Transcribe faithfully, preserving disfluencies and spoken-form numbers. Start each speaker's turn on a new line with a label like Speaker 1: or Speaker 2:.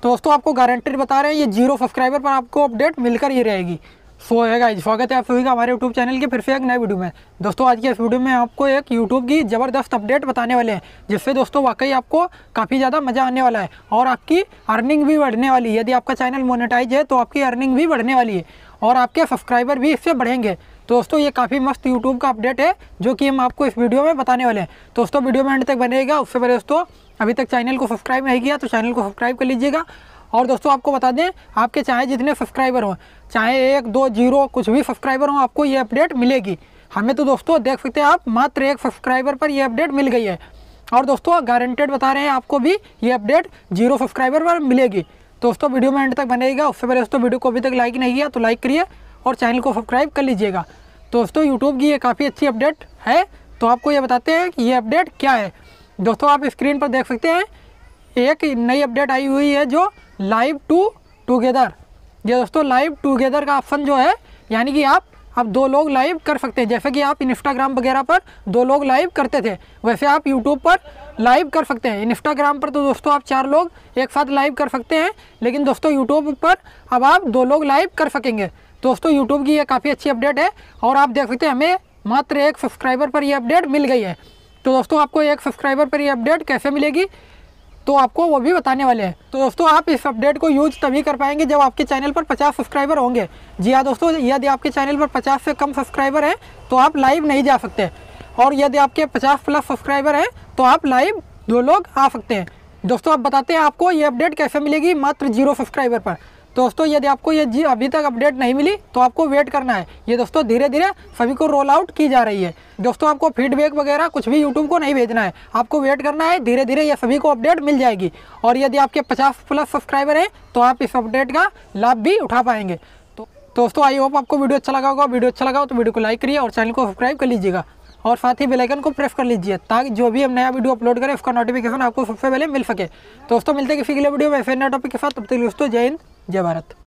Speaker 1: तो दोस्तों आपको गारंटेड बता रहे हैं, ये जीरो सब्सक्राइबर पर आपको अपडेट मिलकर ही रहेगी। सो है गाइस, स्वागत है आप सभी का हमारे यूट्यूब चैनल के फिर से एक नए वीडियो में। दोस्तों आज के इस वीडियो में आपको एक यूट्यूब की ज़बरदस्त अपडेट बताने वाले हैं, जिससे दोस्तों वाकई आपको काफ़ी ज़्यादा मज़ा आने वाला है और आपकी अर्निंग भी बढ़ने वाली है। यदि आपका चैनल मोनेटाइज है तो आपकी अर्निंग भी बढ़ने वाली है और आपके सब्सक्राइबर भी इससे बढ़ेंगे। तो दोस्तों ये काफ़ी मस्त यूट्यूब का अपडेट है जो कि हम आपको इस वीडियो में बताने वाले हैं। तो दोस्तों वीडियो में एंड तक बनेगा। उससे पहले दोस्तों अभी तक चैनल को सब्सक्राइब नहीं किया तो चैनल को सब्सक्राइब कर लीजिएगा। और दोस्तों आपको बता दें, आपके चाहे जितने सब्सक्राइबर हों, चाहे एक दो जीरो कुछ भी सब्सक्राइबर हों, आपको ये अपडेट मिलेगी। हमें तो दोस्तों देख सकते हैं आप, मात्र एक सब्सक्राइबर पर ये अपडेट मिल गई है और दोस्तों गारंटेड बता रहे हैं आपको भी ये अपडेट जीरो सब्सक्राइबर पर मिलेगी। तो दोस्तों वीडियो में एंड तक बनेगा। उससे पहले दोस्तों वीडियो को अभी तक लाइक नहीं किया तो लाइक करिए और चैनल को सब्सक्राइब कर लीजिएगा। तो दोस्तों यूट्यूब की ये काफ़ी अच्छी अपडेट है, तो आपको ये बताते हैं कि ये अपडेट क्या है। दोस्तों आप स्क्रीन पर देख सकते हैं एक नई अपडेट आई हुई है जो लाइव टू टुगेदर। ये दोस्तों लाइव टुगेदर का ऑप्शन जो है, यानी कि आप अब दो लोग लाइव कर सकते हैं। जैसे कि आप इंस्टाग्राम वगैरह पर दो लोग लाइव करते थे, वैसे आप यूट्यूब पर लाइव कर सकते हैं। इंस्टाग्राम पर तो दोस्तों आप चार लोग एक साथ लाइव कर सकते हैं, लेकिन दोस्तों यूट्यूब पर अब आप दो लोग लाइव कर सकेंगे। दोस्तों यूट्यूब की ये काफ़ी अच्छी अपडेट है और आप देख सकते हैं हमें मात्र एक सब्सक्राइबर पर ये अपडेट मिल गई है। तो दोस्तों आपको एक सब्सक्राइबर पर ये अपडेट कैसे मिलेगी तो आपको वो भी बताने वाले हैं। तो दोस्तों आप इस अपडेट को यूज तभी कर पाएंगे जब आपके चैनल पर पचास सब्सक्राइबर होंगे। जी हाँ दोस्तों, यदि आपके चैनल पर पचास से कम सब्सक्राइबर हैं तो आप लाइव नहीं जा सकते, और यदि आपके पचास प्लस सब्सक्राइबर हैं तो आप लाइव दो लोग आ सकते हैं। दोस्तों आप बताते हैं आपको ये अपडेट कैसे मिलेगी मात्र जीरो सब्सक्राइबर पर। दोस्तों यदि आपको ये जी अभी तक अपडेट नहीं मिली तो आपको वेट करना है। ये दोस्तों धीरे धीरे सभी को रोल आउट की जा रही है। दोस्तों आपको फीडबैक वगैरह कुछ भी यूट्यूब को नहीं भेजना है, आपको वेट करना है। धीरे धीरे ये सभी को अपडेट मिल जाएगी और यदि आपके पचास प्लस सब्सक्राइबर हैं तो आप इस अपडेट का लाभ भी उठा पाएंगे। तो दोस्तों आई होप आपको वीडियो अच्छा लगा होगा। वीडियो अच्छा लगा हो तो वीडियो को लाइक करिए और चैनल को सब्सक्राइब कर लीजिएगा और साथ ही बेल आइकन को प्रेस कर लीजिए ताकि जो भी हम नया वीडियो अपलोड करें उसका नोटिफिकेशन आपको सबसे पहले मिल सके। दोस्तों मिलते हैं किसी अगले वीडियो में फिर नया टॉपिक के साथ। तब तक दोस्तों जय हिंद जय भारत।